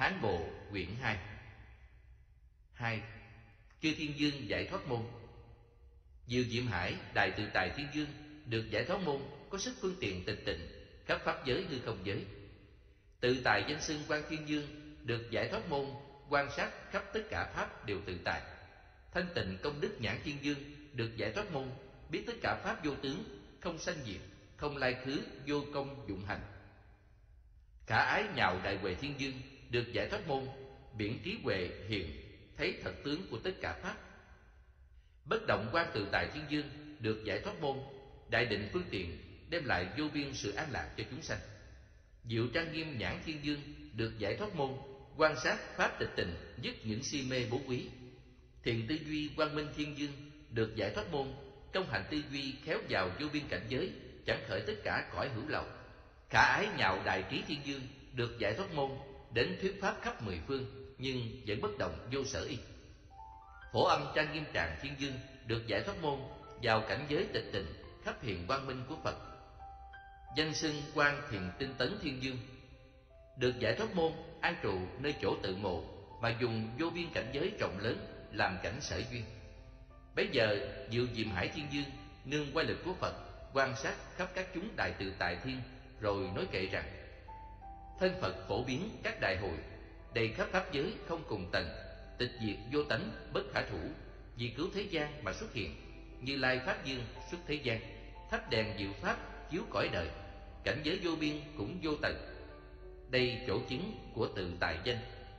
Hán Bộ quyển 2. 2. Chư Thiên Dương giải thoát môn. Diệu Diệm Hải Đại Tự Tại Thiên Dương được giải thoát môn, có sức phương tiện tịch tịnh khắp pháp giới hư không giới. Tự tại danh xưng Quan Thiên Dương được giải thoát môn, quan sát khắp tất cả pháp đều tự tại. Thanh tịnh Công Đức Nhãn Thiên Dương được giải thoát môn, biết tất cả pháp vô tướng, không sanh diệt, không lai khứ, vô công dụng hành. Khả Ái Nhạo Đại Huệ Thiên Dương được giải thoát môn, biển trí huệ hiện, thấy thật tướng của tất cả pháp. Bất động Quan Tự Tại Thiên Dương được giải thoát môn, đại định phương tiện đem lại vô biên sự an lạc cho chúng sanh. Diệu Trang Nghiêm Nhãn Thiên Dương được giải thoát môn, quan sát pháp tịch tịnh, dứt những si mê bố quý. Thiện Tư Duy Quang Minh Thiên Dương được giải thoát môn, công hành tư duy khéo vào vô biên cảnh giới, chẳng khởi tất cả cõi hữu lậu. Khả Ái Nhạo Đại Trí Thiên Dương được giải thoát môn, đến thuyết pháp khắp mười phương, nhưng vẫn bất động vô sở y. Phổ Âm Trang Nghiêm Tràng Thiên Dương được giải thoát môn, vào cảnh giới tịch tịnh khắp hiện quang minh của Phật. Danh xưng Quan Thiền Tinh Tấn Thiên Dương được giải thoát môn, an trụ nơi chỗ tự ngộ, mà dùng vô biên cảnh giới rộng lớn làm cảnh sở duyên. Bấy giờ Diệu Diệm Hải Thiên Dương nương quay lực của Phật, quan sát khắp các chúng đại tự tại thiên, rồi nói kệ rằng: thân Phật phổ biến các đại hội, đầy khắp pháp giới không cùng tầng, tịch diệt vô tánh bất khả thủ, vì cứu thế gian mà xuất hiện. Như Lai Pháp Dương xuất thế gian, thắp đèn diệu pháp chiếu cõi đời, cảnh giới vô biên cũng vô tận. Đây chỗ chứng của tự tại danh.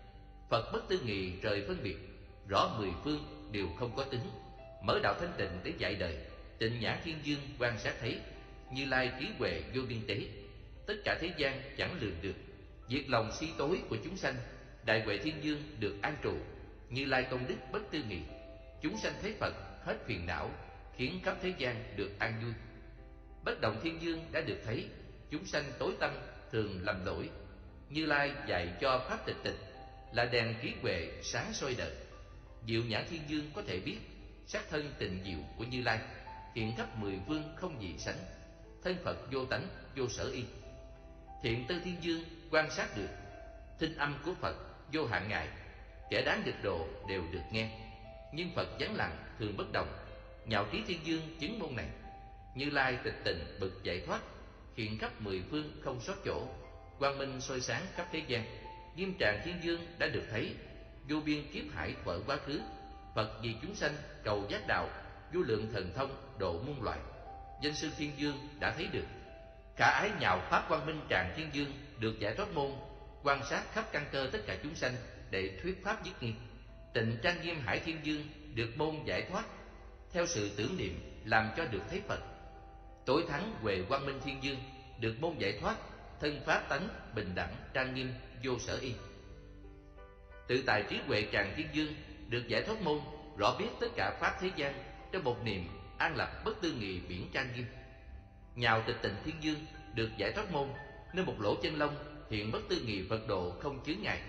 Phật bất tư nghị rời phân biệt, rõ mười phương đều không có tướng, mở đạo thanh tịnh để dạy đời. Tịnh Nhãn Thiên Dương quan sát thấy, Như Lai trí huệ vô biên tế, tất cả thế gian chẳng lường được, diệt lòng si tối của chúng sanh. Đại Huệ Thiên Dương được an trụ, Như Lai công đức bất tư nghị, chúng sanh thấy Phật hết phiền não, khiến khắp thế gian được an vui. Bất động Thiên Dương đã được thấy, chúng sanh tối tâm thường lầm lỗi, Như Lai dạy cho pháp tịch tịch, là đèn trí huệ sáng soi đời. Diệu Nhãn Thiên Dương có thể biết sắc thân tịnh diệu của Như Lai, hiện khắp mười phương không gì sánh, thân Phật vô tánh vô sở y. Thiện Tư Thiên Dương quan sát được thinh âm của Phật vô hạn ngài, kẻ đáng được độ đều được nghe, nhưng Phật vắng lặng thường bất động. Nhạo Trí Thiên Dương chứng môn này, Như Lai tịch tịnh bực giải thoát, hiện khắp mười phương không sót chỗ, quang minh soi sáng khắp thế gian. Nghiêm Tràng Thiên Dương đã được thấy, vô biên kiếp hải thuở quá khứ, Phật vì chúng sanh cầu giác đạo, vô lượng thần thông độ muôn loài. Danh sư Thiên Dương đã thấy được. Khả Ái Nhạo Pháp Quang Minh Tràng Thiên Dương được giải thoát môn, quan sát khắp căn cơ tất cả chúng sanh để thuyết pháp dứt nghi. Tịnh Trang Nghiêm Hải Thiên Dương được môn giải thoát, theo sự tưởng niệm làm cho được thấy Phật. Tối thắng Huệ Quang Minh Thiên Dương được môn giải thoát, thân pháp tánh bình đẳng trang nghiêm vô sở y. Tự Tại Trí Huệ Tràng Thiên Dương được giải thoát môn, rõ biết tất cả pháp thế gian trong một niệm an lập bất tư nghị biển trang nghiêm. Nhạo Tịch Tịnh Thiên Dương được giải thoát môn, nơi một lỗ chân lông hiện bất tư nghị Phật độ không chướng ngại.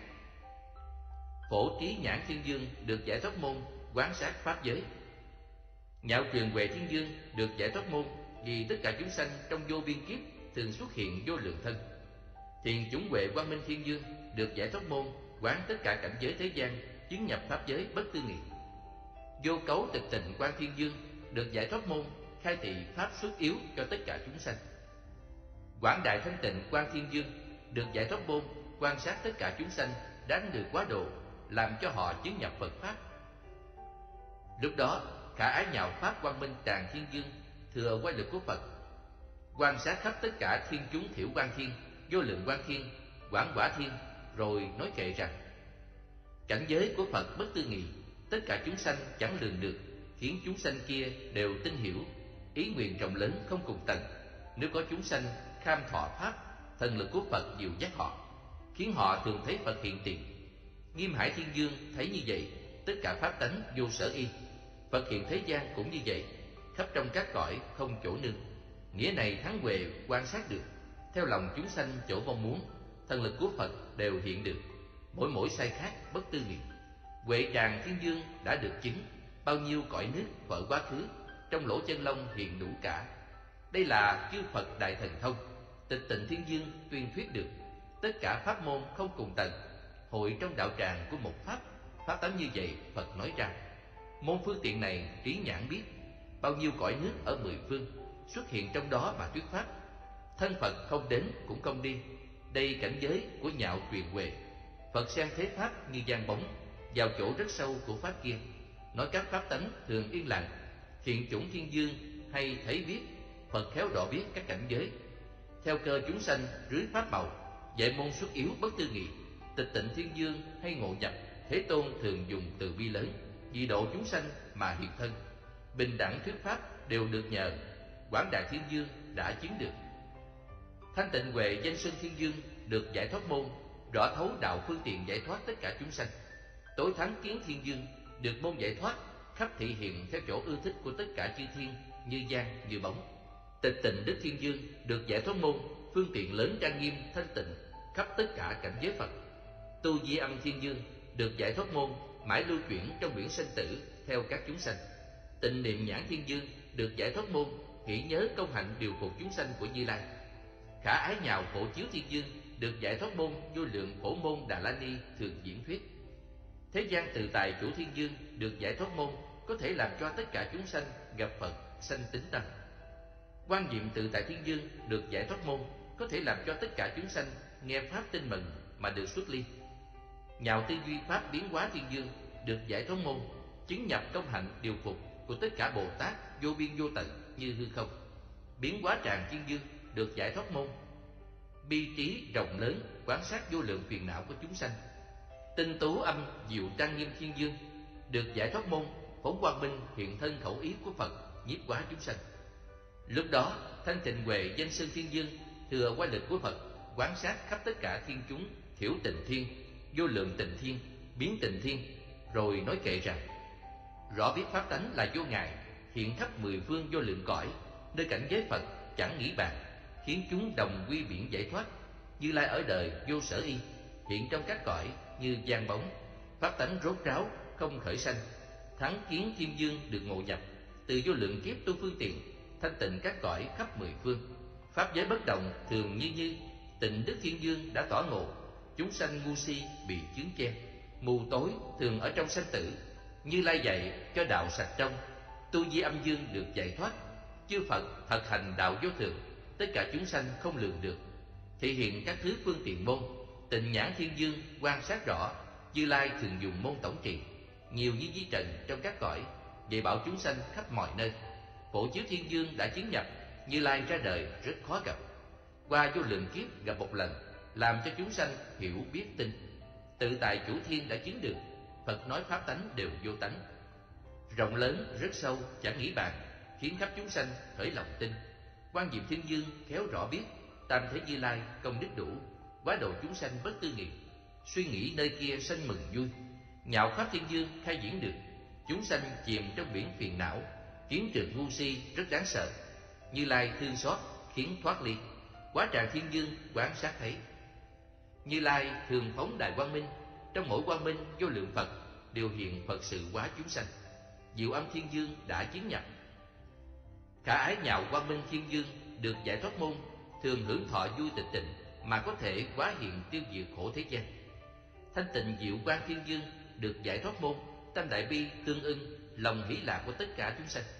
Phổ Trí Nhãn Thiên Dương được giải thoát môn, quán sát pháp giới. Nhạo Truyền Huệ Thiên Dương được giải thoát môn, vì tất cả chúng sanh trong vô biên kiếp thường xuất hiện vô lượng thân. Thiền Chúng Huệ Quang Minh Thiên Dương được giải thoát môn, quán tất cả cảnh giới thế gian, chứng nhập pháp giới bất tư nghị. Vô Cấu Tịch Tịnh Quang Thiên Dương được giải thoát môn, khai thị pháp xuất yếu cho tất cả chúng sanh. Quảng Đại Thanh Tịnh Quang Thiên Dương được giải thoát môn, quan sát tất cả chúng sanh đáng được quá độ, làm cho họ chứng nhập Phật pháp. Lúc đó Khả Ái Nhạo Pháp Quang Minh Tràng Thiên Dương thừa quay lực của Phật, quan sát khắp tất cả thiên chúng thiểu quan thiên, vô lượng quan thiên, quảng quả thiên, rồi nói kệ rằng: cảnh giới của Phật bất tư nghị, tất cả chúng sanh chẳng lường được, khiến chúng sanh kia đều tin hiểu, ý nguyện rộng lớn không cùng tầng. Nếu có chúng sanh kham thọ pháp, thần lực của Phật dìu dắt họ, khiến họ thường thấy Phật hiện tiền. Nghiêm Hải Thiên Dương thấy như vậy, tất cả pháp tánh vô sở y. Phật hiện thế gian cũng như vậy, khắp trong các cõi không chỗ nương. Nghĩa này thắng Huệ quan sát được, theo lòng chúng sanh chỗ mong muốn, thần lực của Phật đều hiện được, mỗi mỗi sai khác bất tư nghị. Huệ Tràng Thiên Dương đã được chứng, bao nhiêu cõi nước vỡ quá khứ, trong lỗ chân lông hiện đủ cả. Đây là chư Phật đại thần thông. Tịch Tịnh Thiên Dương tuyên thuyết được, tất cả pháp môn không cùng tầng, hội trong đạo tràng của một pháp. Pháp tánh như vậy, Phật nói rằng: môn phương tiện này trí nhãn biết, bao nhiêu cõi nước ở mười phương, xuất hiện trong đó mà thuyết pháp. Thân Phật không đến cũng không đi, đây cảnh giới của nhạo truyền huệ. Phật xem thế pháp như giăng bóng, vào chỗ rất sâu của pháp kia. Nói các pháp tánh thường yên lặng, thiện chủng thiên dương hay thấy biết. Phật khéo rõ biết các cảnh giới, theo cơ chúng sanh rưới pháp màu. Dạy môn xuất yếu bất tư nghị, tịch tịnh thiên dương hay ngộ nhập. Thế Tôn thường dùng từ bi lớn, vì độ chúng sanh mà hiện thân. Bình đẳng thuyết pháp đều được nhờ, quảng đại thiên dương đã chứng được. Thanh tịnh huệ danh xưng thiên dương được giải thoát môn, rõ thấu đạo phương tiện giải thoát tất cả chúng sanh. Tối thắng kiến thiên dương được môn giải thoát, khắp thị hiện theo chỗ ưa thích của tất cả chư thiên, như giang như bóng. Tịch tịnh đức thiên dương được giải thoát môn, phương tiện lớn trang nghiêm thanh tịnh khắp tất cả cảnh giới Phật. Tu di âm thiên dương được giải thoát môn, mãi lưu chuyển trong biển sanh tử theo các chúng sanh. Tịnh niệm nhãn thiên dương được giải thoát môn, hỷ nhớ công hạnh điều phục chúng sanh của Như Lai. Khả ái nhạo phổ chiếu thiên dương được giải thoát môn, vô lượng phổ môn Đà La Ni thường diễn thuyết. Thế gian từ tài chủ thiên dương được giải thoát môn, có thể làm cho tất cả chúng sanh gặp Phật sanh tín tâm. Quan diệm tự tại thiên dương được giải thoát môn, có thể làm cho tất cả chúng sanh nghe pháp tin mừng mà được xuất ly. Nhạo tư duy pháp biến hóa thiên dương được giải thoát môn, chứng nhập công hạnh điều phục của tất cả Bồ Tát vô biên vô tận như hư không. Biến hóa tràng thiên dương được giải thoát môn, bi trí rộng lớn quán sát vô lượng phiền não của chúng sanh. Tinh tú âm diệu trang nghiêm thiên dương được giải thoát môn, phóng quang minh hiện thân khẩu ý của Phật nhiếp hóa chúng sanh. Lúc đó thanh tịnh huệ danh xưng thiên dương thừa qua lực của Phật, quán sát khắp tất cả thiên chúng, thiểu tịnh thiên, vô lượng tịnh thiên, biến tịnh thiên, rồi nói kệ rằng: rõ biết pháp tánh là vô ngại, hiện khắp mười phương vô lượng cõi, nơi cảnh giới Phật chẳng nghĩ bàn, khiến chúng đồng quy biển giải thoát. Như Lai ở đời vô sở y, hiện trong các cõi như giang bóng, pháp tánh rốt ráo không khởi sanh. Thắng kiến thiên dương được ngộ nhập, từ vô lượng kiếp tu phương tiện, thanh tịnh các cõi khắp mười phương. Pháp giới bất động thường như tịnh đức thiên dương đã tỏ ngộ, chúng sanh ngu si bị chướng che, mù tối thường ở trong sanh tử. Như Lai dạy cho đạo sạch trong, tu di âm dương được giải thoát. Chư Phật thật hành đạo vô thường, tất cả chúng sanh không lường được. Thể hiện các thứ phương tiện môn, tịnh nhãn thiên dương quan sát rõ. Như Lai thường dùng môn tổng trì, nhiều như di trần trong các cõi, dạy bảo chúng sanh khắp mọi nơi. Phổ chiếu thiên dương đã chứng nhập, Như Lai ra đời rất khó gặp. Qua vô lượng kiếp gặp một lần, làm cho chúng sanh hiểu biết tin. Tự tại chủ thiên đã chứng được, Phật nói pháp tánh đều vô tánh. Rộng lớn rất sâu chẳng nghĩ bàn, khiến khắp chúng sanh khởi lòng tin. Quan diệm thiên dương khéo rõ biết, tam thế Như Lai công đức đủ, quá độ chúng sanh bất tư nghị. Suy nghĩ nơi kia sanh mừng vui, nhạo pháp thiên dương khai diễn được. Chúng sanh chìm trong biển phiền não, kiến trường ngu si rất đáng sợ. Như Lai thương xót khiến thoát ly, quá tràng thiên dương quán sát thấy. Như Lai thường phóng đại quang minh, trong mỗi quang minh vô lượng Phật đều hiện Phật sự hóa chúng sanh. Diệu âm thiên dương đã chứng nhập. Khả ái nhạo quang minh thiên dương được giải thoát môn, thường hưởng thọ vui tịch tịnh mà có thể hóa hiện tiêu diệt khổ thế gian. Thanh tịnh diệu quang thiên dương được giải thoát môn, tâm đại bi tương ưng, lòng hỷ lạc của tất cả chúng sanh.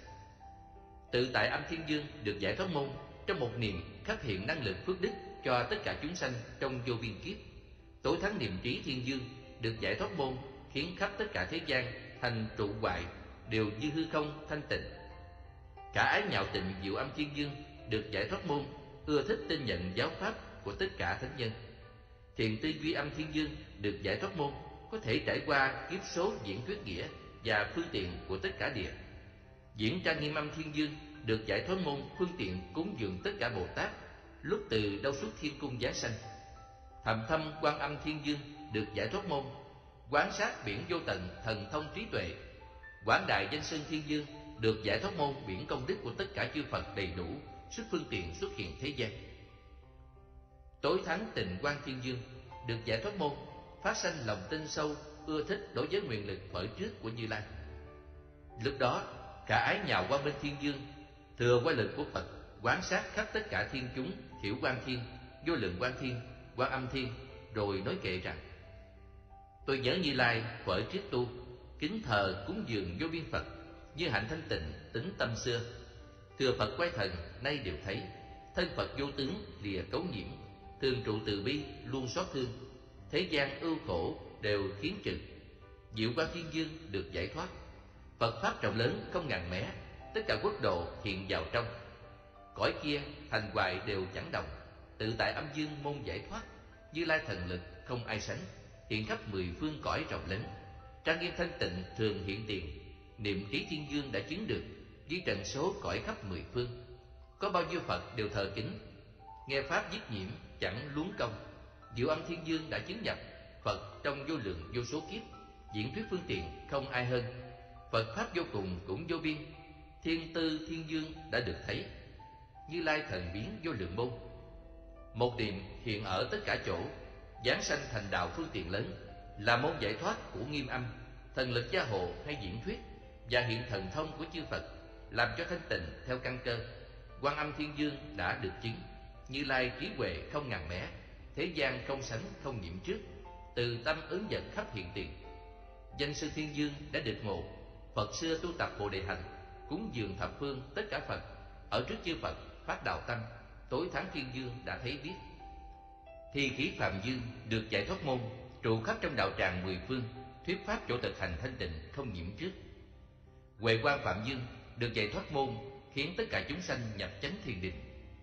Tự tại âm thiên dương được giải thoát môn, trong một niệm khắc hiện năng lượng phước đức cho tất cả chúng sanh trong vô biên kiếp. Tối thắng niệm trí thiên dương được giải thoát môn, khiến khắp tất cả thế gian thành trụ hoại, đều như hư không thanh tịnh. Cả ái nhạo tịnh diệu âm thiên dương được giải thoát môn, ưa thích tin nhận giáo pháp của tất cả thánh nhân. Thiện tư duy âm thiên dương được giải thoát môn, có thể trải qua kiếp số diễn thuyết nghĩa và phương tiện của tất cả địa. Diễn trang nghiêm âm thiên dương được giải thoát môn, phương tiện cúng dường tất cả Bồ Tát, lúc từ đâu xuất thiên cung giáng sanh. Thầm thâm quan âm thiên dương được giải thoát môn, quán sát biển vô tận thần thông trí tuệ. Quảng đại danh xưng thiên dương được giải thoát môn, biển công đức của tất cả chư Phật đầy đủ, sức phương tiện xuất hiện thế gian. Tối thắng tịnh quang thiên dương được giải thoát môn, phát sanh lòng tin sâu, ưa thích đối với nguyện lực khởi trước của Như Lai. Lúc đó cả ái nhạo quang minh thiên dương thừa qua lực của Phật, quán sát khắp tất cả thiên chúng, thiểu quang thiên, vô lượng quang thiên, quan âm thiên, rồi nói kệ rằng: Tôi nhớ Như Lai thuở trước tu, kính thờ cúng dường vô biên Phật, như hạnh thanh tịnh tính tâm xưa. Thừa Phật quay thần nay đều thấy, thân Phật vô tướng lìa cấu nhiễm, thường trụ từ bi luôn xót thương, thế gian ưu khổ đều khiến trừ. Diệu Quan Thiên Dương được giải thoát, Phật pháp rộng lớn không ngàn mé, tất cả quốc độ hiện vào trong. Cõi kia thành hoài đều chẳng đồng, tự tại âm dương môn giải thoát. Như Lai thần lực không ai sánh, hiện khắp mười phương cõi rộng lớn. Trang nghiêm thanh tịnh thường hiện tiền, niệm trí Thiên Dương đã chứng được, với trần số cõi khắp mười phương. Có bao nhiêu Phật đều thờ kính, nghe pháp dứt nhiễm chẳng luống công. Diệu âm Thiên Dương đã chứng nhập, Phật trong vô lượng vô số kiếp, diễn thuyết phương tiện không ai hơn. Phật pháp vô cùng cũng vô biên, thiên tư Thiên Dương đã được thấy. Như Lai thần biến vô lượng môn, một niệm hiện ở tất cả chỗ, giáng sanh thành đạo phương tiện lớn, là môn giải thoát của Nghiêm Âm. Thần lực gia hộ hay diễn thuyết, và hiện thần thông của chư Phật, làm cho thanh tịnh theo căn cơ. Quan Âm Thiên Dương đã được chứng, Như Lai trí huệ không ngàn mé, thế gian không sánh không nhiễm trước, từ tâm ứng dẫn khắp hiện tiền. Danh sư Thiên Dương đã được ngộ, Phật xưa tu tập Bồ Đề Hành, cúng dường thập phương tất cả Phật, ở trước chư Phật phát đạo tâm, tối thắng Thiên Dương đã thấy biết. Thi khí Phạm Dương được giải thoát môn, trụ khắp trong đạo tràng mười phương, thuyết pháp chỗ thực hành thanh tịnh không nhiễm trước. Huệ Quang Phạm Dương được giải thoát môn, khiến tất cả chúng sanh nhập chánh thiền định.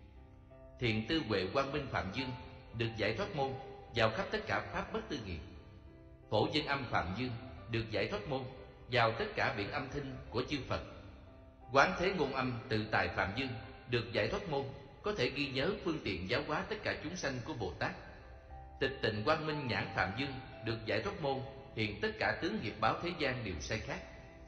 Thiện tư Huệ Quang Minh Phạm Dương được giải thoát môn, vào khắp tất cả pháp bất tư nghị. Phổ Dân Âm Phạm Dương được giải thoát môn, vào tất cả biển âm thanh của chư Phật. Quán Thế Ngôn Âm Tự Tài Phạm Dương được giải thoát môn, có thể ghi nhớ phương tiện giáo hóa tất cả chúng sanh của Bồ Tát. Tịch Tịnh Quang Minh Nhãn Phạm Dương được giải thoát môn, hiện tất cả tướng nghiệp báo thế gian đều sai khác.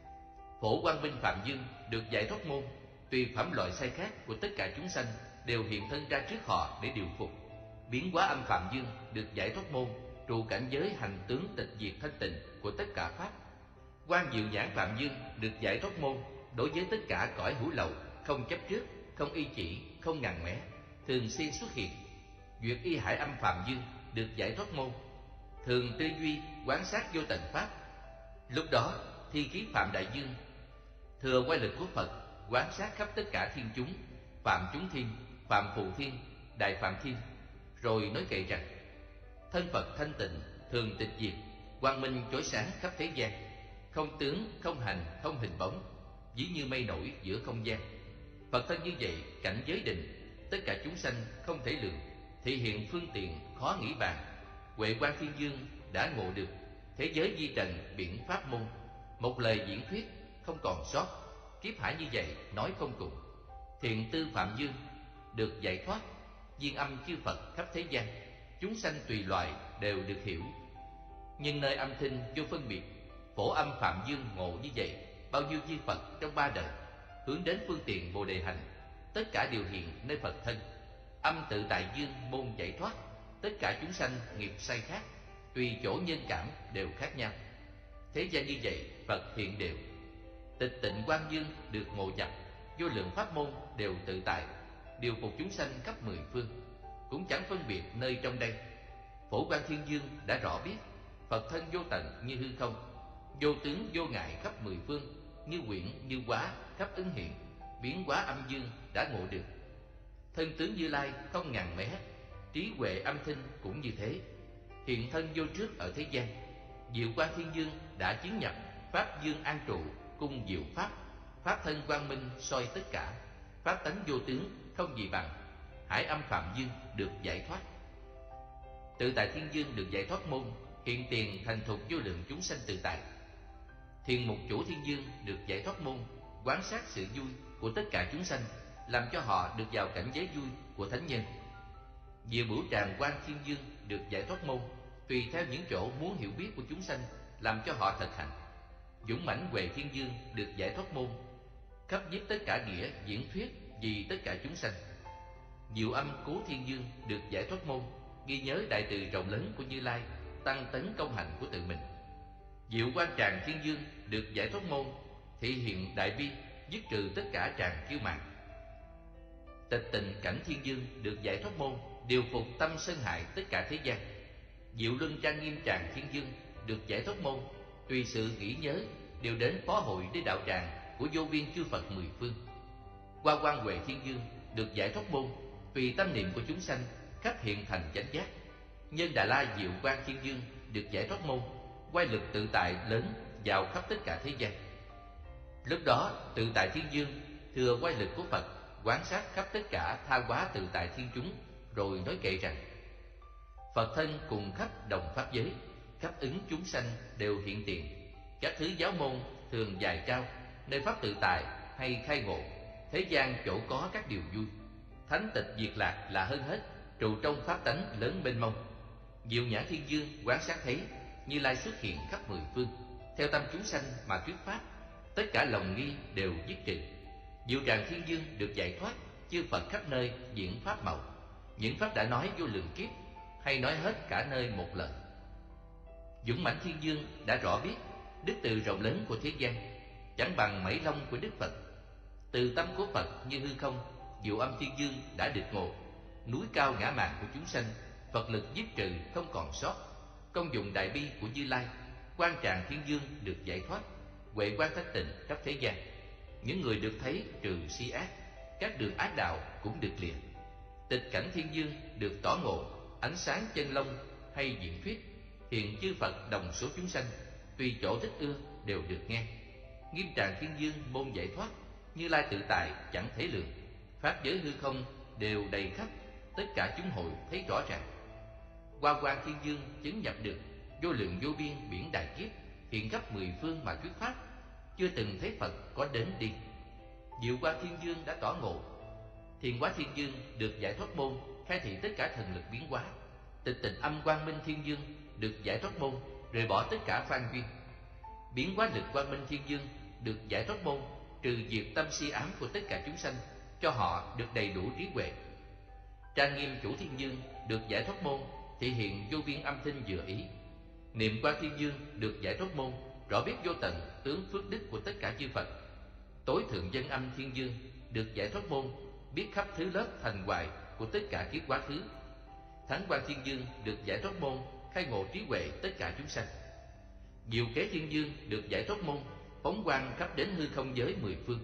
Phổ Quang Minh Phạm Dương được giải thoát môn, tùy phẩm loại sai khác của tất cả chúng sanh đều hiện thân ra trước họ để điều phục. Biến Hóa Âm Phạm Dương được giải thoát môn, trụ cảnh giới hành tướng tịch diệt thanh tịnh của tất cả pháp. Quang Diệu Nhãn Phạm Dương được giải thoát môn, đối với tất cả cõi hữu lậu, không chấp trước, không y chỉ, không ngàn mé, thường xuyên xuất hiện. Duyệt Y Hải Âm Phạm Dương được giải thoát môn, thường tư duy quán sát vô tận pháp. Lúc đó Thi Khí Phạm Đại Dương thừa quay lực của Phật, quán sát khắp tất cả thiên chúng, Phạm chúng thiên, Phạm phụ thiên, Đại Phạm thiên, rồi nói kệ rằng: thân Phật thanh tịnh, thường tịch diệt, quang minh chói sáng khắp thế gian, không tướng, không hành, không hình bóng, ví như mây nổi giữa không gian. Phật thân như vậy, cảnh giới định, tất cả chúng sanh không thể lường, thị hiện phương tiện khó nghĩ bàn. Huệ Quang Thiên Dương đã ngộ được, thế giới di trần biển pháp môn, một lời diễn thuyết không còn sót, kiếp hải như vậy nói không cùng. Thiện tư Phạm Dương được giải thoát, viên âm chư Phật khắp thế gian, chúng sanh tùy loài đều được hiểu. Nhưng nơi âm thanh vô phân biệt, Phổ Âm Phạm Dương ngộ như vậy, bao nhiêu chư Phật trong ba đời hướng đến phương tiện Bồ Đề Hành, tất cả đều hiện nơi Phật thân. Âm Tự Tại Dương môn giải thoát, tất cả chúng sanh nghiệp sai khác, tùy chỗ nhân cảm đều khác nhau. Thế gian như vậy Phật hiện đều. Tịch Tịnh Quang Dương được ngộ nhập, vô lượng pháp môn đều tự tại, điều phục chúng sanh khắp mười phương, cũng chẳng phân biệt nơi trong đây. Phổ Quang Thiên Dương đã rõ biết, Phật thân vô tận như hư không, vô tướng vô ngại khắp mười phương, như quyển như hóa khắp ứng hiện. Biến Hóa Âm Dương đã ngộ được, thân tướng Như Lai không ngàn mé, trí huệ âm thanh cũng như thế, hiện thân vô trước ở thế gian. Diệu Quang Thiên Dương đã chứng nhập, pháp dương an trụ cung diệu pháp, pháp thân quang minh soi tất cả, pháp tánh vô tướng không gì bằng. Hải Âm Phạm Dương được giải thoát, Tự Tại Thiên Dương được giải thoát môn, hiện tiền thành thục vô lượng chúng sanh tự tại. Thiền Mục Chủ Thiên Dương được giải thoát môn, quán sát sự vui của tất cả chúng sanh, làm cho họ được vào cảnh giới vui của thánh nhân. Diệu Bửu Tràng Quang Thiên Dương được giải thoát môn, tùy theo những chỗ muốn hiểu biết của chúng sanh, làm cho họ thực hành. Dũng Mãnh Huệ Thiên Dương được giải thoát môn, khắp nhiếp tất cả nghĩa diễn thuyết vì tất cả chúng sanh. Diệu Âm Cố Thiên Dương được giải thoát môn, ghi nhớ đại từ rộng lớn của Như Lai, tăng tấn công hạnh của tự mình. Diệu Quang Tràng Thiên Dương được giải thoát môn, thị hiện đại bi, dứt trừ tất cả tràng kiêu mạn. Tịch Tịnh Cảnh Thiên Dương được giải thoát môn, điều phục tâm sân hại tất cả thế gian. Diệu Luân Trang Nghiêm Tràng Thiên Dương được giải thoát môn, tùy sự nghĩ nhớ đều đến phó hội để đạo tràng của vô biên chư Phật mười phương. Qua Quan Huệ Thiên Dương được giải thoát môn, tùy tâm niệm của chúng sanh khắp hiện thành chánh giác. Nhân Đà La Diệu Quan Thiên Dương được giải thoát môn, quay lực tự tại lớn vào khắp tất cả thế gian. Lúc đó tự tại Thiên Dương thừa quay lực của Phật, quán sát khắp tất cả tha hóa tự tại thiên chúng, rồi nói kệ rằng: Phật thân cùng khắp đồng pháp giới, khắp ứng chúng sanh đều hiện tiền. Các thứ giáo môn thường dài cao, nơi pháp tự tại hay khai ngộ, thế gian chỗ có các điều vui. Thánh tịch diệt lạc là hơn hết, trụ trong pháp tánh lớn mênh mông. Diệu Nhãn Thiên Dương quán sát thấy Như Lai xuất hiện khắp mười phương, theo tâm chúng sanh mà thuyết pháp, tất cả lòng nghi đều dứt trừ. Diệu Tràng Thiên Dương được giải thoát, chư Phật khắp nơi diễn pháp màu. Những pháp đã nói vô lượng kiếp, hay nói hết cả nơi một lần. Dũng Mãnh Thiên Dương đã rõ biết đức từ rộng lớn của thế gian, chẳng bằng mảy long của Đức Phật. Từ tâm của Phật như hư không, Diệu Âm Thiên Dương đã được ngộ. Núi cao ngã mạn của chúng sanh, Phật lực giết trừ không còn sót. Công dụng đại bi của Như Lai, Quan Tràng Thiên Dương được giải thoát, huệ quang thanh tịnh khắp thế gian. Những người được thấy trừ si ác, các đường ác đạo cũng được lìa. Tịch cảnh Thiên Dương được tỏ ngộ, ánh sáng chân long hay diễn thuyết, hiện chư Phật đồng số chúng sanh, tùy chỗ thích ưa đều được nghe. Nghiêm Tràng Thiên Dương môn giải thoát, Như Lai tự tại chẳng thể lường. Pháp giới hư không đều đầy khắp, tất cả chúng hội thấy rõ ràng. Hoa Quang Thiên Dương chứng nhập được vô lượng vô biên biển đại kiếp, hiện khắp mười phương mà thuyết pháp, chưa từng thấy Phật có đến đi. Diệu Quang Thiên Dương đã tỏ ngộ. Thiền Hóa Thiên Dương được giải thoát môn, khai thị tất cả thần lực biến hóa. Tịch Tịnh Âm Quang Minh Thiên Dương được giải thoát môn, rời bỏ tất cả phan duyên. Biến hóa lực Quang Minh Thiên Dương được giải thoát môn, trừ diệt tâm si ám của tất cả chúng sanh, cho họ được đầy đủ trí huệ. Trang Nghiêm Chủ Thiên Dương được giải thoát môn, thể hiện vô biên âm thanh vừa ý. Niệm Quang Thiên Dương được giải thoát môn, rõ biết vô tận tướng phước đức của tất cả chư Phật. Tối Thượng Dân Âm Thiên Dương được giải thoát môn, biết khắp thứ lớp thành hoại của tất cả kiếp quá khứ. Thắng Quang Thiên Dương được giải thoát môn, khai ngộ trí huệ tất cả chúng sanh. Diệu Kế Thiên Dương được giải thoát môn, phóng quang khắp đến hư không giới mười phương.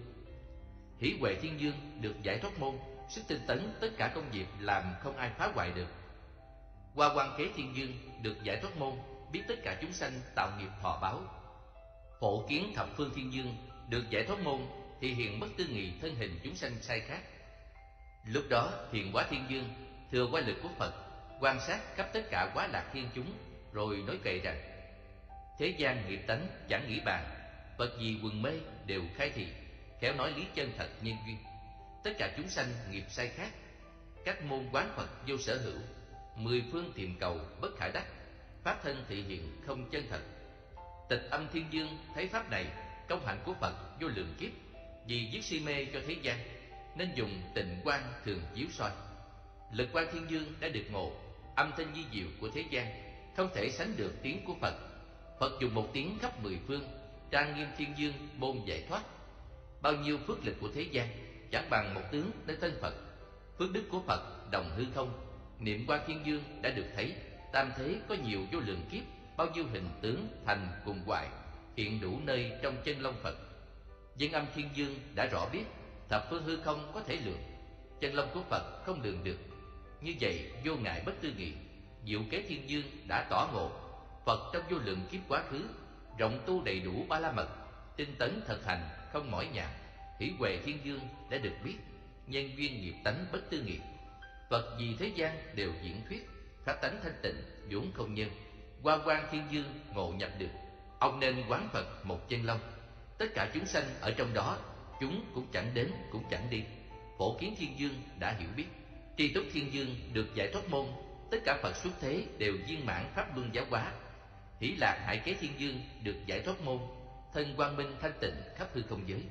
Hỷ Huệ Thiên Dương được giải thoát môn, sức tinh tấn tất cả công việc làm không ai phá hoại được. Hoa Quang Kế Thiên Dương được giải thoát môn, biết tất cả chúng sanh tạo nghiệp thọ báo. Phổ Kiến Thập Phương Thiên Dương được giải thoát môn, thì hiện bất tư nghị thân hình chúng sanh sai khác. Lúc đó Thiền Hóa Thiên Dương thừa qua lực của Phật, quan sát khắp tất cả quá lạc thiên chúng, rồi nói kệ rằng: Thế gian nghiệp tánh chẳng nghĩ bàn, Phật gì quần mê đều khai thị, khéo nói lý chân thật nhân duyên. Tất cả chúng sanh nghiệp sai khác, các môn quán Phật vô sở hữu, mười phương tìm cầu bất khả đắc, pháp thân thị hiện không chân thật. Tịch Âm Thiên Dương thấy pháp này, công hạnh của Phật vô lượng kiếp, vì dứt si mê cho thế gian, nên dùng tịnh quang thường chiếu soi. Lực Quang Thiên Dương đã được ngộ, âm thanh di diệu của thế gian không thể sánh được tiếng của Phật. Phật dùng một tiếng khắp mười phương, Trang Nghiêm Thiên Dương môn giải thoát. Bao nhiêu phước lực của thế gian chẳng bằng một tướng nơi thân Phật. Phước đức của Phật đồng hư không, niệm Quang Thiên Dương đã được thấy. Tam thế có nhiều vô lượng kiếp, bao nhiêu hình tướng thành cùng hoại, hiện đủ nơi trong chân long Phật. Dân Âm Thiên Dương đã rõ biết thập phương hư không có thể lượng, chân long của Phật không lường được. Như vậy vô ngại bất tư nghị. Diệu Kế Thiên Dương đã tỏ ngộ Phật trong vô lượng kiếp quá khứ, rộng tu đầy đủ ba la mật, tinh tấn thực hành không mỏi nhọc. Hỷ Huệ Thiên Dương đã được biết nhân duyên nghiệp tánh bất tư nghị. Phật vì thế gian đều diễn thuyết, pháp tánh thanh tịnh vốn không nhân. Hoa Quang Thiên Dương ngộ nhập được, ông nên quán Phật một chân long. Tất cả chúng sanh ở trong đó, chúng cũng chẳng đến cũng chẳng đi. Phổ Kiến Thiên Dương đã hiểu biết. Tri Túc Thiên Dương được giải thoát môn, tất cả Phật xuất thế đều viên mãn pháp luân giáo hóa. Hỷ Lạc Hải Kế Thiên Dương được giải thoát môn, thân quang minh thanh tịnh khắp hư không giới.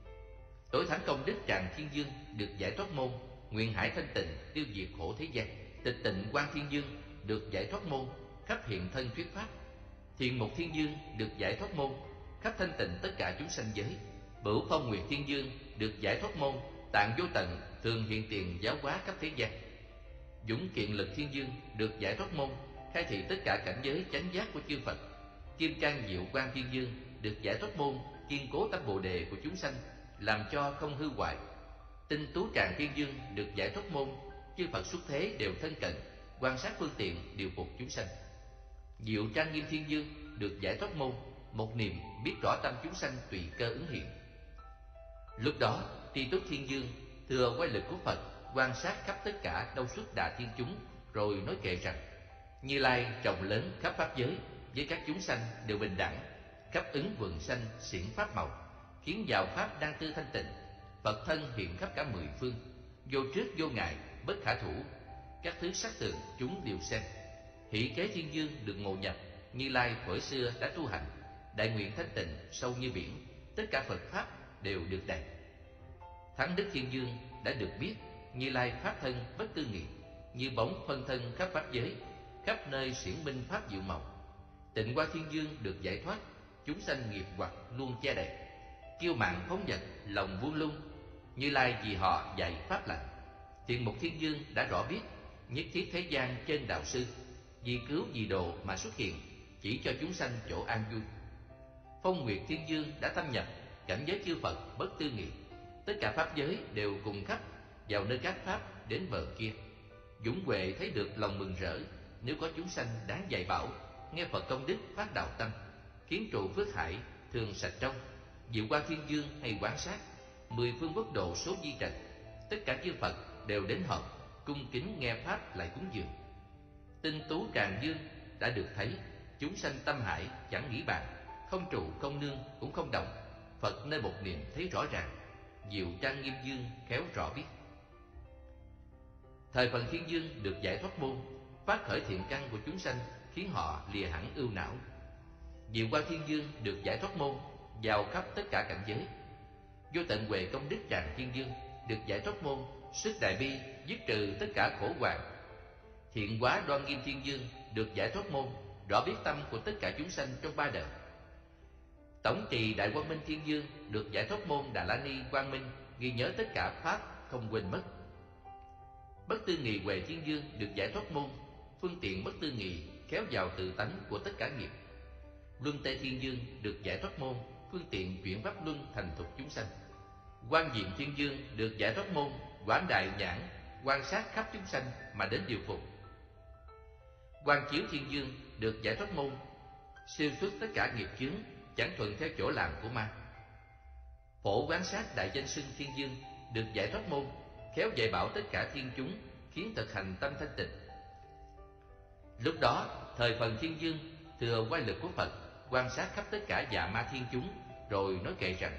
Tối Thắng Công Đức Tràng Thiên Dương được giải thoát môn, nguyện hải thanh tịnh tiêu diệt khổ thế gian. Tịch Tịnh Quang Thiên Dương được giải thoát môn, khắp hiện thân thuyết pháp. Thiền Mục Thiên Dương được giải thoát môn, khắp thanh tịnh tất cả chúng sanh giới. Bửu Phong Nguyệt Thiên Dương được giải thoát môn, tạng vô tận thường hiện tiền giáo hóa khắp thế gian. Dũng Kiện Lực Thiên Dương được giải thoát môn, khai thị tất cả cảnh giới chánh giác của chư Phật. Kim Cang Diệu Quang Thiên Dương được giải thoát môn kiên cố tâm bồ đề của chúng sanh, làm cho không hư hoại. Tinh Tú Tràng Thiên Dương được giải thoát môn, chư Phật xuất thế đều thân cận, quan sát phương tiện điều phục chúng sanh. Diệu Trang Nghiêm Thiên Dương được giải thoát môn, một niệm biết rõ tâm chúng sanh tùy cơ ứng hiện. Lúc đó Tri Túc Thiên Dương thừa quay lực của Phật, quan sát khắp tất cả đâu xuất đà thiên chúng, rồi nói kệ rằng: Như Lai rộng lớn khắp pháp giới, với các chúng sanh đều bình đẳng, khắp ứng vườn sanh xiển pháp màu, khiến vào pháp đang tư thanh tịnh. Phật thân hiện khắp cả mười phương, vô trước vô ngại, bất khả thủ. Các thứ sắc tượng chúng đều xem. Hỷ Kế Thiên Dương được ngộ nhập, Như Lai thuở xưa đã tu hành, đại nguyện thanh tịnh sâu như biển, tất cả Phật pháp đều được đạt. Thắng Đức Thiên Dương đã được biết, Như Lai pháp thân bất tư nghị, như bóng phân thân khắp pháp giới, khắp nơi xiển minh pháp diệu màu. Tịnh Hoa Thiên Dương được giải thoát, chúng sanh nghiệp hoặc luôn che đậy, kiêu mạn phóng dật, lòng buông lung. Như Lai vì họ dạy pháp lành. Thiện Mục Thiên Dương đã rõ biết, nhất thiết thế gian chân đạo sư, vì cứu vì độ mà xuất hiện, chỉ cho chúng sanh chỗ an vui. Phong Nguyệt Thiên Dương đã thâm nhập cảnh giới chư Phật bất tư nghị, tất cả pháp giới đều cùng khắp vào nơi các pháp đến bờ kia. Dũng Huệ thấy được lòng mừng rỡ, nếu có chúng sanh đáng dạy bảo, nghe Phật công đức phát đạo tâm, khiến trụ phước hải thường sạch trong. Diệu Quang Thiên Dương hay quán sát, mười phương quốc độ số di trần, tất cả chư Phật đều đến họp, cung kính nghe pháp lại cúng dường. Tinh Tú Tràng Dương đã được thấy, chúng sanh tâm hải chẳng nghĩ bàn, không trụ không nương cũng không động, Phật nơi một niệm thấy rõ ràng. Diệu Trang Nghiêm Dương khéo rõ biết. Thời Phần Thiên Dương được giải thoát môn, phát khởi thiện căn của chúng sanh, khiến họ lìa hẳn ưu não. Diệu Quang Thiên Dương được giải thoát môn, vào khắp tất cả cảnh giới. Vô Tận Huệ Công Đức Tràng Thiên Dương được giải thoát môn, sức đại bi dứt trừ tất cả khổ hoạn. Thiện Hóa Đoan Nghiêm Thiên Dương được giải thoát môn, rõ biết tâm của tất cả chúng sanh trong ba đời. Tổng Trì Đại Quang Minh Thiên Dương được giải thoát môn, Đà La Ni Quang Minh ghi nhớ tất cả pháp không quên mất. Bất Tư Nghị Huệ Thiên Dương được giải thoát môn, phương tiện bất tư nghị kéo vào tự tánh của tất cả nghiệp. Luân Tê Thiên Dương được giải thoát môn, phương tiện chuyển pháp luân thành thục chúng sanh. Quang Diệm Thiên Dương được giải thoát môn, quảng đại nhãn quan sát khắp chúng sanh mà đến điều phục. Quang Chiếu Thiên Dương được giải thoát môn, siêu xuất tất cả nghiệp chướng, chẳng thuận theo chỗ làm của ma. Phổ Quán Sát Đại Danh Xưng Thiên Dương được giải thoát môn, khéo dạy bảo tất cả thiên chúng, khiến thực hành tâm thanh tịnh. Lúc đó Thời Phần Thiên Dương thừa quay lực của Phật, quan sát khắp tất cả dạ ma thiên chúng, rồi nói kệ rằng: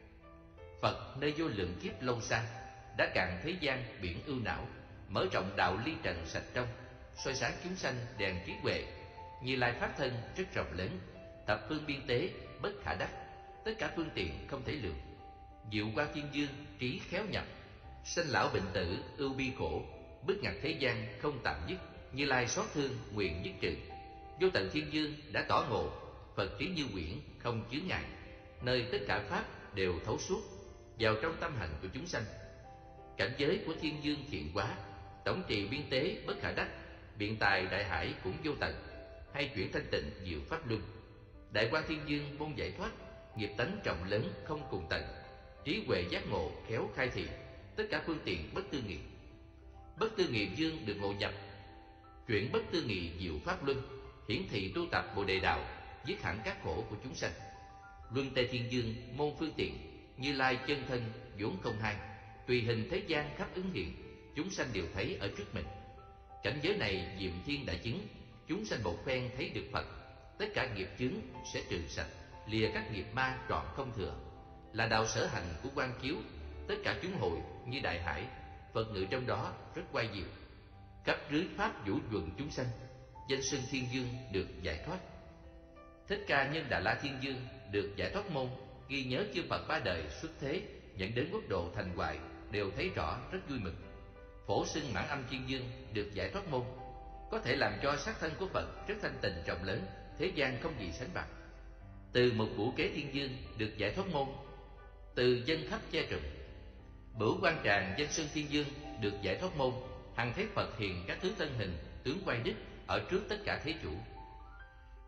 Phật nơi vô lượng kiếp lâu xa, đã cạn thế gian biển ưu não, mở rộng đạo ly trần sạch trong, soi sáng chúng sanh đèn trí huệ. Như Lai pháp thân rất rộng lớn, thập phương biên tế bất khả đắc, tất cả phương tiện không thể lượng. Diệu Quang Thiên Dương trí khéo nhập, sanh lão bệnh tử ưu bi khổ, bức ngặt thế gian không tạm dứt. Như Lai xót thương nguyện dứt trừ. Vô Tận Thiên Dương đã tỏ ngộ, Phật trí như quyển không chướng ngại, nơi tất cả pháp đều thấu suốt, vào trong tâm hành của chúng sanh. Cảnh giới của Thiên Dương Thiện Hóa, tổng trì biên tế bất khả đắc, biện tài đại hải cũng vô tận, hay chuyển thanh tịnh diệu pháp luân. Đại Quang Thiên Dương môn giải thoát, nghiệp tánh trọng lớn không cùng tận, trí huệ giác ngộ khéo khai thị, tất cả phương tiện bất tư nghị. Bất tư nghị Dương được ngộ nhập, chuyển bất tư nghị diệu pháp luân, hiển thị tu tập Bồ Đề đạo, dứt hẳn các khổ của chúng sanh. Luân Tê Thiên Dương môn phương tiện, Như Lai chân thân vốn không hai, tùy hình thế gian khắp ứng hiện, chúng sanh đều thấy ở trước mình. Cảnh giới này Diệm Thiên đã chứng, chúng sanh một phen thấy được Phật, tất cả nghiệp chướng sẽ trừ sạch, lìa các nghiệp ma trọn không thừa, là đạo sở hành của Quang Chiếu. Tất cả chúng hội như đại hải, Phật ngự trong đó rất oai diệu, khắp rưới pháp vũ duần chúng sanh. Danh xưng Thiên Dương được giải thoát. Thích Ca Nhân Đà La Thiên Dương được giải thoát môn, ghi nhớ chư Phật ba đời xuất thế dẫn đến quốc độ thành hoại, đều thấy rõ rất vui mừng. Phổ Xưng Mãn Âm Thiên Dương được giải thoát môn, có thể làm cho sắc thân của Phật rất thanh tịnh rộng lớn, thế gian không gì sánh bằng. Từ Một Vũ Kế Thiên Dương được giải thoát môn, từ dân khắp che trùm. Bửu Quan Tràng Danh Xưng Thiên Dương được giải thoát môn, hằng thấy Phật hiện các thứ thân hình tướng quay đích ở trước tất cả thế chủ.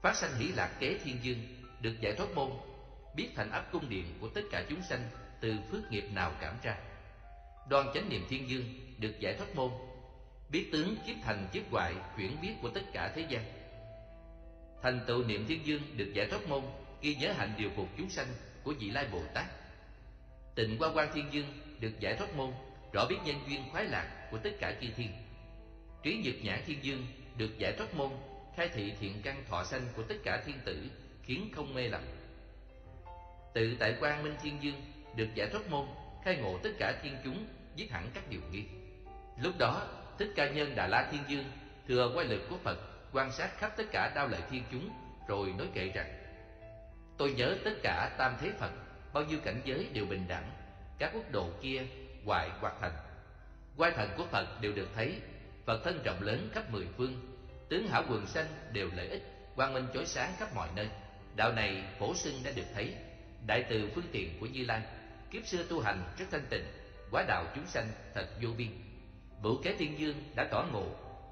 Phát sanh hỷ lạc kế thiên dương, được giải thoát môn, biết thành ấp cung điện của tất cả chúng sanh từ phước nghiệp nào cảm ra. Đoan chánh niệm thiên dương, được giải thoát môn, biết tướng kiếp thành kiếp hoại chuyển biến của tất cả thế gian. Thành tựu niệm thiên dương, được giải thoát môn, ghi nhớ hạnh điều phục chúng sanh của Vị Lai Bồ Tát. Tịnh Hoa Quang thiên dương, được giải thoát môn, rõ biết nhân duyên khoái lạc của tất cả chư thiên. Trí Nhật Nhãn thiên dương, được giải thoát môn, khai thị thiện căn thọ sanh của tất cả thiên tử, khiến không mê lầm. Tự Tại Quang Minh thiên dương, được giải thoát môn, khai ngộ tất cả thiên chúng, dứt hẳn các điều nghi. Lúc đó Thích Ca Nhân Đà La thiên dương thừa quay lực của Phật, quan sát khắp tất cả đao lợi thiên chúng, rồi nói kệ rằng: tôi nhớ tất cả tam thế Phật, bao nhiêu cảnh giới đều bình đẳng, các quốc độ kia hoại hoặc thành. Quai thần của Phật đều được thấy, Phật thân rộng lớn khắp mười phương, tướng hảo quần sanh đều lợi ích, quang minh chói sáng khắp mọi nơi. Đạo này phổ xưng đã được thấy, đại từ phương tiện của Như Lai, kiếp xưa tu hành rất thanh tịnh, quá đạo chúng sanh thật vô biên. Bửu Kế Thiên Dương đã tỏ ngộ,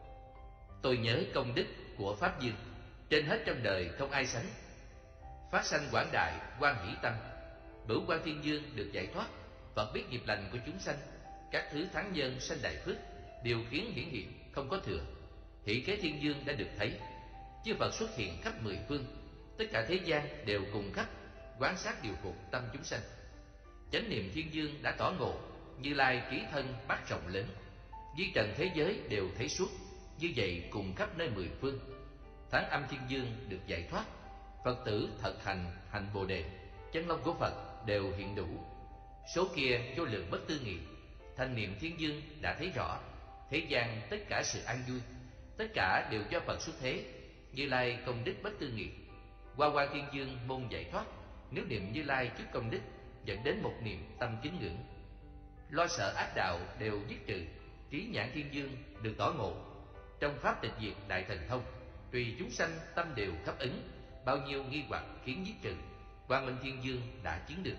tôi nhớ công đức của Pháp Dương, trên hết trong đời không ai sánh. Phát sanh quảng đại quan hỷ tâm, Bửu Quang Thiên Dương được giải thoát, Phật biết nghiệp lành của chúng sanh, các thứ thắng nhân sanh đại phước, điều khiến hiển hiện không có thừa. Hỷ Kế Thiên Dương đã được thấy, chư Phật xuất hiện khắp mười phương, tất cả thế gian đều cùng khắp quán sát điều phục tâm chúng sanh. Chánh niệm Thiên Dương đã tỏ ngộ, Như Lai trí thân bát rộng lớn, di trần thế giới đều thấy suốt, như vậy cùng khắp nơi mười phương. Tháng Âm Thiên Dương được giải thoát, Phật tử thật hành Bồ Đề, chân long của Phật đều hiện đủ, số kia vô lượng bất tư nghị. Thanh niệm Thiên Dương đã thấy rõ, thế gian tất cả sự an vui, tất cả đều do Phật xuất thế, Như Lai công đức bất tư nghị. Hoa Quang Thiên Dương môn giải thoát, nếu niệm Như Lai trước công đức, dẫn đến một niệm tâm kính ngưỡng, lo sợ ác đạo đều dứt trừ. Trí Nhãn Thiên Dương được tỏ ngộ, trong pháp tịch diệt đại thần thông, tùy chúng sanh tâm đều khắp ứng, bao nhiêu nghi hoặc khiến dứt trừ, Quang Minh Thiên Dương đã chứng được.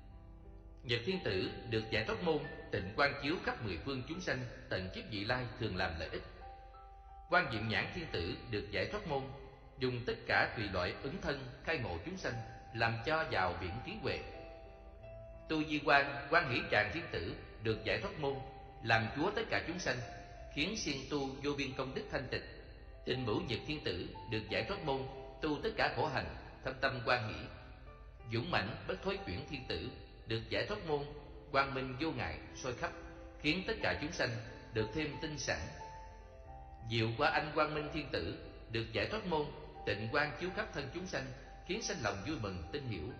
Nhật Thiên Tử được giải thoát môn, tịnh quang chiếu khắp mười phương chúng sanh, tận kiếp vị lai thường làm lợi ích. Quan Diệm Nhãn Thiên Tử được giải thoát môn, dùng tất cả tùy loại ứng thân khai ngộ chúng sanh, làm cho vào biển trí huệ. Tu Di Quan Hỷ Tràng Thiên Tử được giải thoát môn, làm chúa tất cả chúng sanh, khiến siêng tu vô biên công đức thanh tịnh. Tịnh Bửu Nhật Thiên Tử được giải thoát môn, tu tất cả khổ hành, thâm tâm quan hỷ. Dũng mãnh Bất Thối Chuyển Thiên Tử được giải thoát môn, quang minh vô ngại soi khắp, khiến tất cả chúng sanh được thêm tinh sản. Diệu Qua Anh Quang Minh Thiên Tử được giải thoát môn, tịnh quang chiếu khắp thân chúng sanh, khiến sanh lòng vui mừng tin hiểu.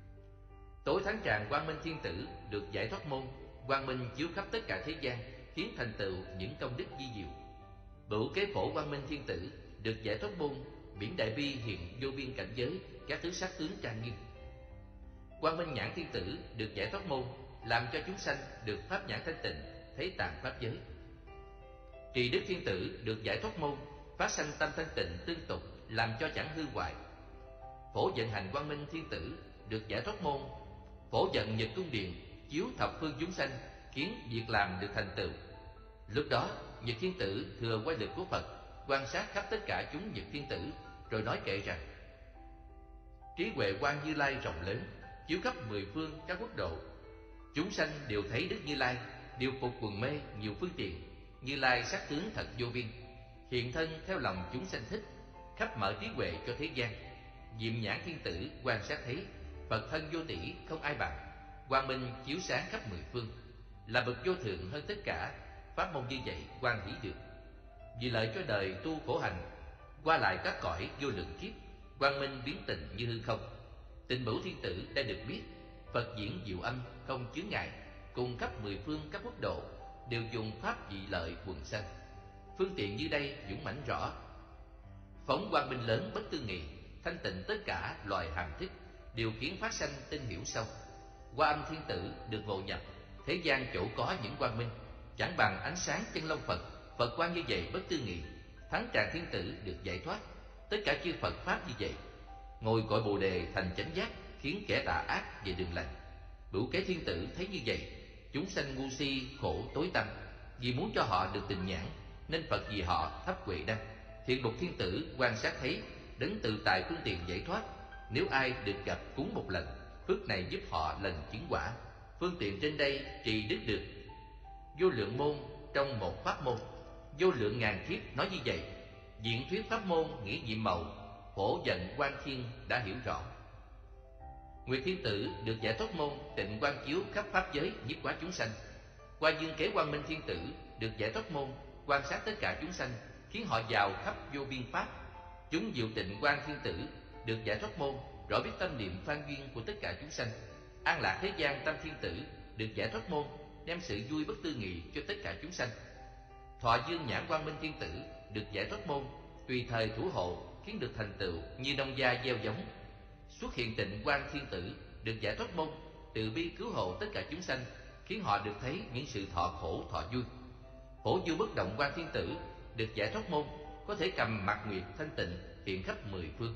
Tối Thắng Tràng Quang Minh Thiên Tử được giải thoát môn, quang minh chiếu khắp tất cả thế gian, khiến thành tựu những công đức di diệu. Bửu Kế Phổ Quang Minh Thiên Tử được giải thoát môn, biển đại bi hiện vô biên cảnh giới, các thứ sắc tướng trang nghiêm. Quang Minh Nhãn Thiên Tử được giải thoát môn, làm cho chúng sanh được pháp nhãn thanh tịnh, thấy tạng pháp giới. Trì Đức Thiên Tử được giải thoát môn, phát sanh tâm thanh tịnh tương tục, làm cho chẳng hư hoại. Phổ Vận Hành Quang Minh Thiên Tử được giải thoát môn, phổ vận Nhật Cung Điện chiếu thập phương chúng sanh, khiến việc làm được thành tựu. Lúc đó Nhật Thiên Tử thừa quay lực của Phật, quan sát khắp tất cả chúng Nhật Thiên Tử, rồi nói kệ rằng: trí huệ quang Như Lai rộng lớn, chiếu khắp mười phương các quốc độ, chúng sanh đều thấy Đức Như Lai, điều phục quần mê nhiều phương tiện. Như Lai sắc tướng thật vô biên, hiện thân theo lòng chúng sanh thích, khắp mở trí huệ cho thế gian. Diệm Nhãn Thiên Tử quan sát thấy Phật thân vô tỷ không ai bằng, quang minh chiếu sáng khắp mười phương, là bậc vô thượng hơn tất cả. Pháp môn như vậy quan hỷ được, vì lợi cho đời tu khổ hành, qua lại các cõi vô lượng kiếp, quang minh biến tịnh như hư không. Tịnh Bửu Thiên Tử đã được biết, Phật diễn diệu âm không chướng ngại, cùng khắp mười phương các quốc độ, đều dùng pháp dị lợi quần sanh. Phương tiện như đây dũng mãnh rõ, phóng quang minh lớn bất tư nghị, thanh tịnh tất cả loài hàm thức, điều khiến phát sanh tinh hiểu sâu. Hoa Âm Thiên Tử được ngộ nhập, thế gian chỗ có những quang minh, chẳng bằng ánh sáng chân long Phật. Phật quang như vậy bất tư nghị. Thắng Tràng Thiên Tử được giải thoát, tất cả chư Phật pháp như vậy, ngồi cội Bồ Đề thành chánh giác, khiến kẻ tà ác về đường lành. Bửu Kế Thiên Tử thấy như vậy, chúng sanh ngu si khổ tối tăm, vì muốn cho họ được tình nhãn, nên Phật vì họ thắp huệ đăng. Thiện Mục Thiên Tử quan sát thấy, đấng tự tại phương tiện giải thoát. Nếu ai được gặp cúng một lần, phước này giúp họ lần chứng quả. Phương tiện trên đây trì đức được. Vô lượng môn trong một pháp môn, vô lượng ngàn kiếp nói như vậy. Diễn thuyết pháp môn nghĩa nhiệm màu, phổ giận quan thiên đã hiểu rõ. Nguyệt Thiên Tử được giải thoát môn tịnh quang chiếu khắp pháp giới nhiếp hóa chúng sanh. Qua Dương Kế Quang Minh Thiên Tử được giải thoát môn quan sát tất cả chúng sanh, khiến họ vào khắp vô biên pháp. Chúng Diệu Tịnh Quang Thiên Tử được giải thoát môn rõ biết tâm niệm phan duyên của tất cả chúng sanh. An Lạc Thế Gian Tâm Thiên Tử được giải thoát môn đem sự vui bất tư nghị cho tất cả chúng sanh. Thọ Dương Nhãn Quang Minh Thiên Tử được giải thoát môn tùy thời thủ hộ, khiến được thành tựu như nông gia gieo giống. Xuất Hiện Tịnh Quang Thiên Tử được giải thoát môn từ bi cứu hộ tất cả chúng sanh, khiến họ được thấy những sự thọ khổ thọ vui. Phổ Du Bất Động Quang Thiên Tử được giải thoát môn có thể cầm mặt nguyệt thanh tịnh hiện khắp mười phương.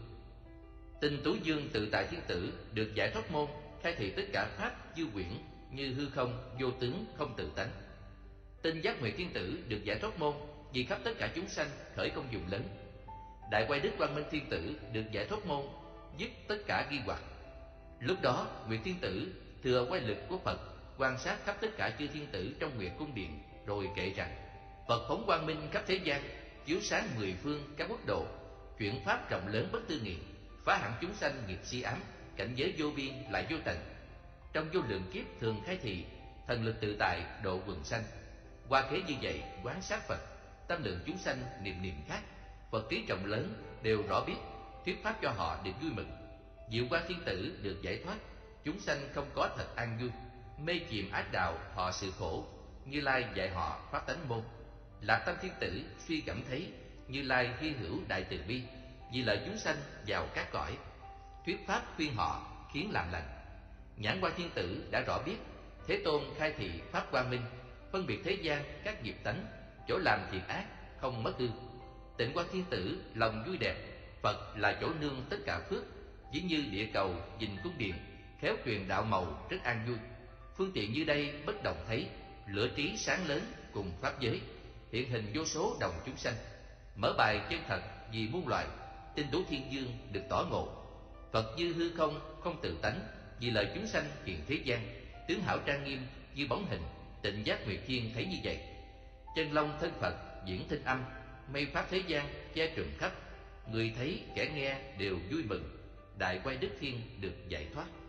Tinh Tú Dương Tự Tại Thiên Tử được giải thoát môn khai thị tất cả pháp dư quyển như hư không, vô tướng, không tự tánh. Tinh Giác Nguyệt Thiên Tử được giải thoát môn vì khắp tất cả chúng sanh khởi công dụng lớn. Đại Quay Đức Quang Minh Thiên Tử được giải thoát môn dứt tất cả nghi hoặc. Lúc đó Nguyệt Thiên Tử thừa quay lực của Phật quan sát khắp tất cả chư thiên tử trong Nguyệt Cung Điện, rồi kể rằng: Phật phóng quang minh khắp thế gian, chiếu sáng mười phương các quốc độ, chuyển pháp rộng lớn bất tư nghị, phá hẳn chúng sanh nghiệp si ám, cảnh giới vô biên lại vô tận. Trong vô lượng kiếp thường khai thị, thần lực tự tại độ quần sanh. Qua kế như vậy quán sát Phật, tâm lượng chúng sanh niệm niệm khác, Phật trí rộng lớn đều rõ biết, thuyết pháp cho họ được vui mừng. Diệu Quang Thiên Tử được giải thoát, chúng sanh không có thật an vui, mê chìm ác đạo họ sự khổ. Như Lai dạy họ pháp tánh môn. Lạc Tâm Thiên Tử suy cảm thấy Như Lai hy hữu đại từ bi, vì lợi chúng sanh vào các cõi, thuyết pháp khuyên họ khiến làm lành. Nhãn Quang Thiên Tử đã rõ biết, Thế Tôn khai thị pháp quang minh, phân biệt thế gian các nghiệp tánh, chỗ làm thiện ác không mất hư. Tịnh Quang Thiên Tử lòng vui đẹp, Phật là chỗ nương tất cả phước, ví như địa cầu nhìn cung điện, khéo truyền đạo màu rất an vui. Phương tiện như đây bất đồng thấy, lửa trí sáng lớn cùng pháp giới, hiện hình vô số đồng chúng sanh. Mở bài chân thật vì muôn loài, Tinh Tú Thiên Dương được tỏ ngộ. Phật như hư không, không tự tánh, vì lợi chúng sanh hiện thế gian, tướng hảo trang nghiêm như bóng hình. Tịnh Giác Nguyệt Thiên thấy như vậy. Chân long thân Phật diễn thinh âm, mây pháp thế gian che trùm khắp, người thấy kẻ nghe đều vui mừng. Đại Quay Đức Thiên được giải thoát.